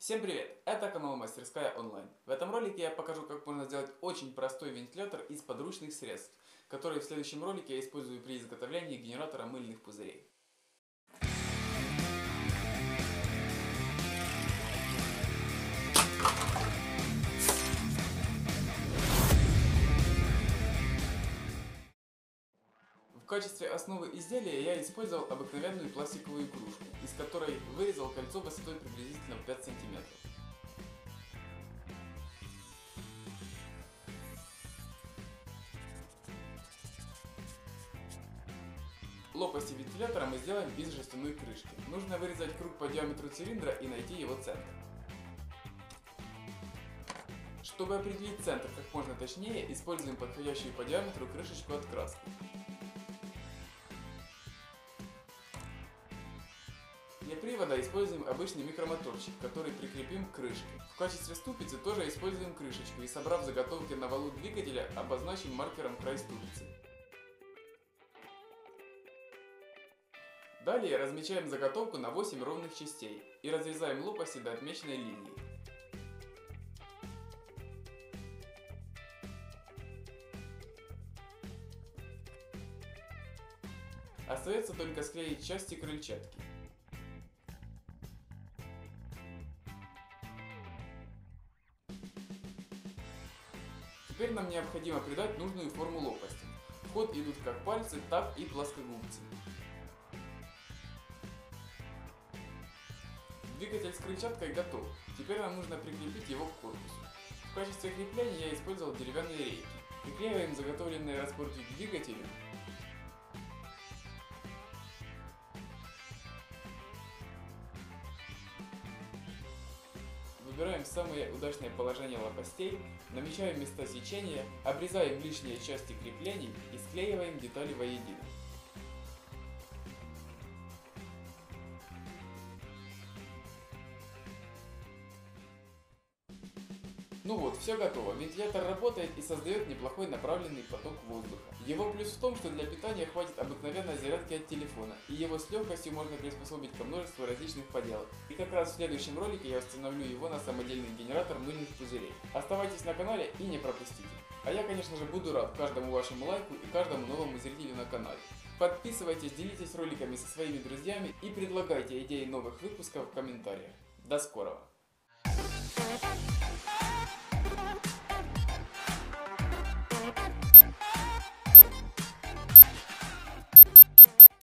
Всем привет! Это канал Мастерская Онлайн. В этом ролике я покажу, как можно сделать очень простой вентилятор из подручных средств, который в следующем ролике я использую при изготовлении генератора мыльных пузырей. В качестве основы изделия я использовал обыкновенную пластиковую кружку, из которой вырезал кольцо высотой приблизительно 5 см. Лопасти вентилятора мы сделаем из жестяной крышки. Нужно вырезать круг по диаметру цилиндра и найти его центр. Чтобы определить центр как можно точнее, используем подходящую по диаметру крышечку от краски. Для привода используем обычный микромоторчик, который прикрепим к крышке. В качестве ступицы тоже используем крышечку и, собрав заготовки на валу двигателя, обозначим маркером край ступицы. Далее размечаем заготовку на 8 ровных частей и разрезаем лопасти до отмеченной линии. Остается только склеить части крыльчатки. Теперь нам необходимо придать нужную форму лопасти. В ход идут как пальцы, так и плоскогубцы. Двигатель с крыльчаткой готов. Теперь нам нужно прикрепить его к корпусу. В качестве крепления я использовал деревянные рейки. Приклеиваем заготовленные распорки к двигателю. Выбираем самое удачное положение лопастей, намечаем места сечения, обрезаем лишние части креплений и склеиваем детали воедино. Ну вот, все готово. Вентилятор работает и создает неплохой направленный поток воздуха. Его плюс в том, что для питания хватит обыкновенной зарядки от телефона, и его с легкостью можно приспособить ко множеству различных поделок. И как раз в следующем ролике я установлю его на самодельный генератор мыльных пузырей. Оставайтесь на канале и не пропустите. А я, конечно же, буду рад каждому вашему лайку и каждому новому зрителю на канале. Подписывайтесь, делитесь роликами со своими друзьями и предлагайте идеи новых выпусков в комментариях. До скорого!